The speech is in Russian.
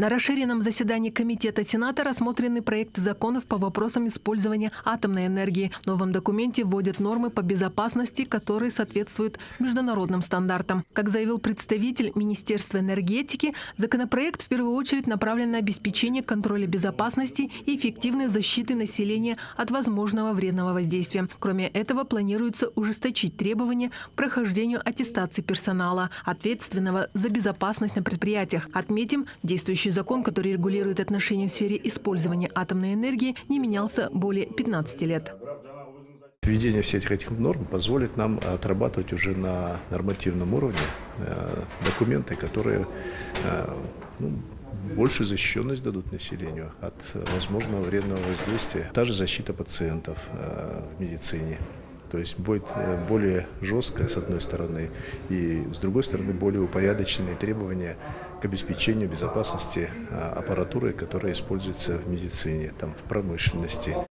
На расширенном заседании Комитета Сената рассмотрены проекты законов по вопросам использования атомной энергии. В новом документе вводят нормы по безопасности, которые соответствуют международным стандартам. Как заявил представитель Министерства энергетики, законопроект в первую очередь направлен на обеспечение контроля безопасности и эффективной защиты населения от возможного вредного воздействия. Кроме этого, планируется ужесточить требования к прохождению аттестации персонала, ответственного за безопасность на предприятиях. Отметим, действующий закон, который регулирует отношения в сфере использования атомной энергии, не менялся более 15 лет. Введение всех этих норм позволит нам отрабатывать уже на нормативном уровне документы, которые большую защищенность дадут населению от возможного вредного воздействия. Та же защита пациентов в медицине. То есть будет более жесткая, с одной стороны, и с другой стороны, более упорядоченные требования к обеспечению безопасности аппаратуры, которая используется в медицине, в промышленности.